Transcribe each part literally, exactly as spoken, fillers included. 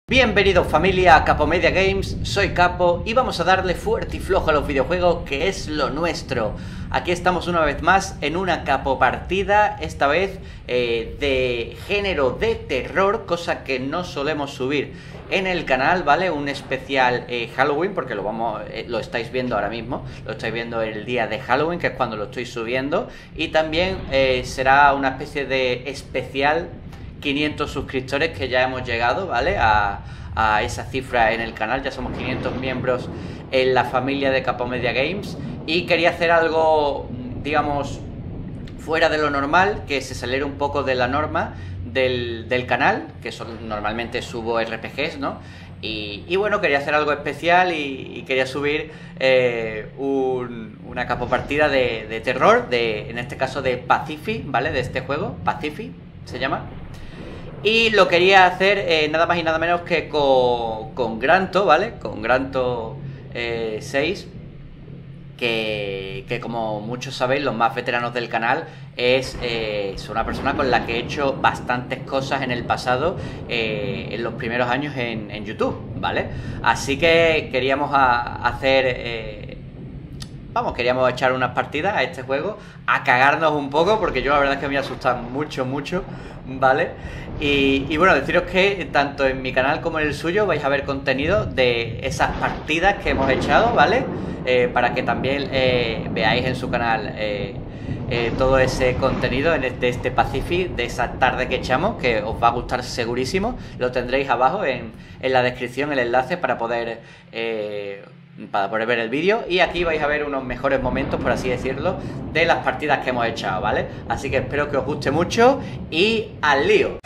Bienvenidos familia a Capo Media Games, soy Capo y vamos a darle fuerte y flojo a los videojuegos, que es lo nuestro. Aquí estamos una vez más en una capo partida, esta vez eh, de género de terror, cosa que no solemos subir en el canal, ¿vale? Un especial eh, Halloween, porque lo vamos eh, lo estáis viendo ahora mismo, lo estáis viendo el día de Halloween, que es cuando lo estoy subiendo. Y también eh, será una especie de especial quinientos suscriptores, que ya hemos llegado, ¿vale? A, a esa cifra en el canal, ya somos quinientos miembros en la familia de Capo Media Games. Y quería hacer algo, digamos, fuera de lo normal, que se saliera un poco de la norma del, del canal, que son, normalmente subo R P Gs, ¿no? Y, y bueno, quería hacer algo especial y, y quería subir eh, un, una capo partida de, de terror, de, en este caso de Pacific, ¿vale? De este juego, Pacific se llama. Y lo quería hacer eh, nada más y nada menos que con, con Granto, ¿vale? Con Granto eh, seis, que, que como muchos sabéis, los más veteranos del canal, es, eh, es una persona con la que he hecho bastantes cosas en el pasado, eh, en los primeros años en, en YouTube, ¿vale? Así que queríamos a, hacer... Eh, Vamos, queríamos echar unas partidas a este juego, a cagarnos un poco, porque yo la verdad es que me asusta mucho, mucho, ¿vale? Y, y bueno, deciros que tanto en mi canal como en el suyo vais a ver contenido de esas partidas que hemos echado, ¿vale? Eh, para que también eh, veáis en su canal eh, eh, todo ese contenido de este, este Pacific, de esa tarde que echamos, que os va a gustar segurísimo. Lo tendréis abajo en, en la descripción, el enlace para poder... Eh, para poder ver el vídeo, y aquí vais a ver unos mejores momentos, por así decirlo, de las partidas que hemos echado, ¿vale? Así que espero que os guste mucho y al lío.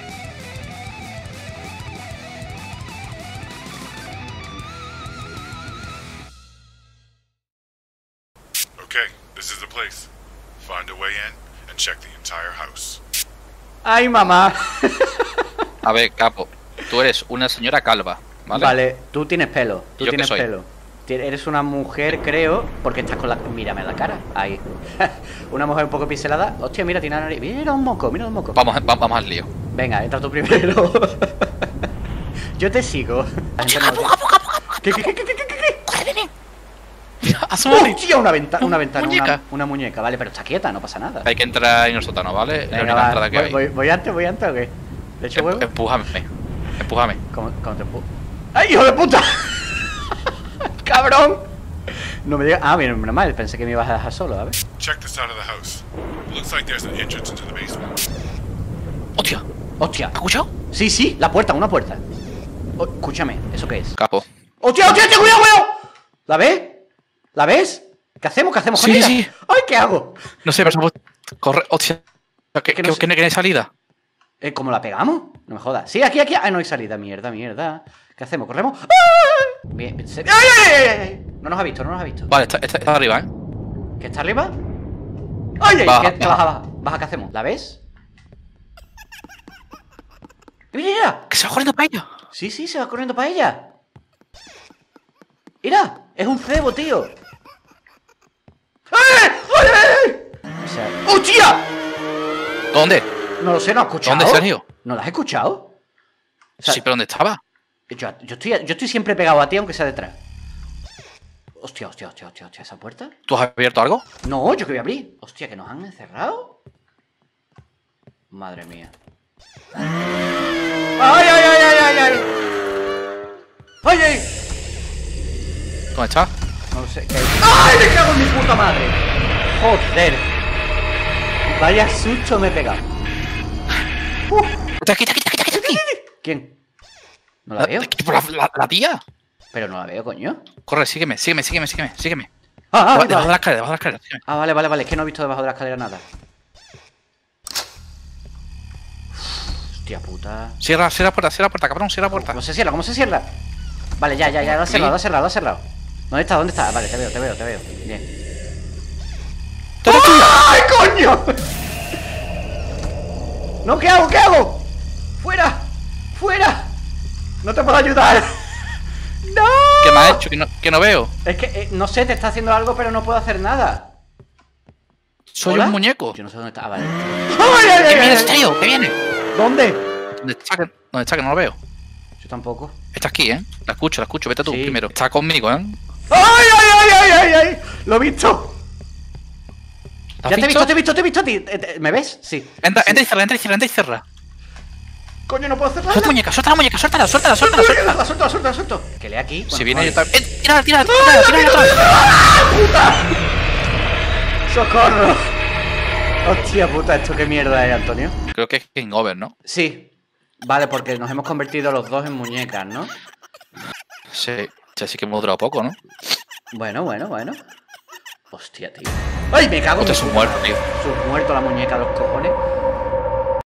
Okay, this is the place. Find a way in and check the entire house. ¡Ay, mamá! A ver, Capo, tú eres una señora calva, ¿vale? Vale, tú tienes pelo, tú ¿Yo qué tienes soy? pelo. Eres una mujer, creo, porque estás con la... Mírame la cara, ahí. Una mujer un poco pincelada. Hostia, mira, tiene la nariz. Mira un moco, mira un moco. Vamos, vamos, vamos al lío. Venga, entra tú primero. Yo te sigo. Oye, Capo, Capo, Capo, Capo. ¿Qué, qué, qué, qué, qué, qué? Corre, ven. Asómate. ¡Hostia! Una, venta una ventana, Muñeca. una, una muñeca. Vale, pero está quieta, no pasa nada. Hay que entrar en el sótano, ¿vale? Es la Venga, única va, entrada que voy, hay. voy, voy antes, voy antes, ¿o qué? ¿Le echo huevo? Empújame, empújame. ¿Cómo, cómo te empujo? ¡Ay, hijo de puta! ¡Cabrón! No me digas... Ah, bien, menos mal, pensé que me ibas a dejar solo, a ver. Check the side of the house. It looks like there's an entrance into the basement. ¡Hostia! ¡Hostia! ¿Has escuchado? Sí, sí, la puerta, una puerta. Oh, escúchame, ¿eso qué es? Capo. ¡Hostia, hostia, hostia, cuidado, cuidado! ¿La ves? ¿La ves? ¿Qué hacemos? ¿Qué hacemos con Sí, ella? sí. ¡Ay, qué hago! No sé, pero... Corre, hostia. ¿Qué, que qué, no sé. qué, qué hay salida? Eh, ¿Cómo la pegamos? No me jodas. Sí, aquí, aquí. Ah, no hay salida. Mierda, mierda. ¿Qué hacemos? ¿Corremos? ¡Ah! Bien, se- ¡Ay, ay, ay, ay! No nos ha visto, no nos ha visto. Vale, está, está, está arriba, ¿eh? ¿Qué está arriba? ¡Ay, ay! Baja, ¿Qué, qué baja. baja, baja? Baja, ¿qué hacemos? ¿La ves? ¡Mira, mira! Que se va corriendo para ella. Sí, sí, se va corriendo para ella. ¡Mira! Es un cebo, tío. ¡Ay, ay, ay! O sea, ¡hostia! ¿Dónde? No lo sé, ¿no has escuchado? ¿Dónde, Sergio? ¿No la has escuchado? O sea, Sí, pero ¿dónde estaba? Yo, yo, estoy, yo estoy siempre pegado a ti, aunque sea detrás. Hostia, hostia, hostia, hostia, hostia, ¿esa puerta? ¿Tú has abierto algo? No, yo que voy a abrir. Hostia, ¿que nos han encerrado? Madre mía. ¡Ay, ay, ay, ay, ay, ay! ¡Ay, ay! ¿Dónde está? No lo sé. ¿qué hay? ¡Ay, me cago en mi puta madre! Joder. Vaya susto me he pegado. Uh, ¡Está aquí, está aquí, está aquí, está aquí! ¿Quién? No la veo. La, la, la tía. Pero no la veo, coño. Corre, sígueme, sígueme, sígueme, sígueme, sígueme. Ah, ah, Debajo, vale. debajo de la escalera, debajo de la escalera. Sígueme. Ah, vale, vale, vale. Es que no he visto debajo de la escalera nada. Hostia puta. Cierra, cierra la puerta, cierra la puerta, cabrón, cierra la puerta. ¿Cómo se cierra? ¿Cómo se cierra? Vale, ya, ya, ya. Lo has cerrado, lo has cerrado, lo has cerrado. ¿Dónde está? ¿Dónde está? Vale, te veo, te veo, te veo. Bien. ¡Ay, coño! No, ¿qué hago? ¿Qué hago? ¡Fuera! ¡Fuera! No te puedo ayudar. ¡No! ¿Qué me has hecho? Que no, que no veo. Es que, eh, no sé, te está haciendo algo, pero no puedo hacer nada. Soy ¿Hola? un muñeco. Yo no sé dónde está. Ah, vale. ¡Ay, ay, ¿Qué ay, viene, ay! tío? ¿Qué viene? ¿Dónde? ¿Dónde está? Que, ¿Dónde está? Que no lo veo. Yo tampoco. Está aquí, ¿eh? La escucho, la escucho. Vete tú Sí. primero. Está conmigo, ¿eh? ¡Ay, ay, ay, ay, ay, ay! ¡Lo he visto! ¿Has Ya te he visto? visto, te he visto, te he visto a ti. Eh, te- ¿Me ves? Sí. Entra, Sí. entra y cierra, entra y cierra, entra y cierra. Coño, no puedo cerrar. Suelta la muñeca, suelta la muñeca, suéltala, suéltala, suéltala, suéltala. La suelto, la suelto, la suelto. Que lea aquí. Si Bueno, viene yo vale. también. Eh, tírala, tírala, tírala, tírala atrás. ¡Socorro! Hostia puta, ¿esto qué mierda es, Antonio? Creo que es Game Over, ¿no? Sí. Vale, porque nos hemos convertido los dos en muñecas, ¿no? Sí. Así que hemos durado poco, ¿no? Bueno, bueno, bueno. Hostia, tío. ¡Ay, me cago en Hostia, mi es un puta muerto, madre! tío. Es un muerto la muñeca, los cojones.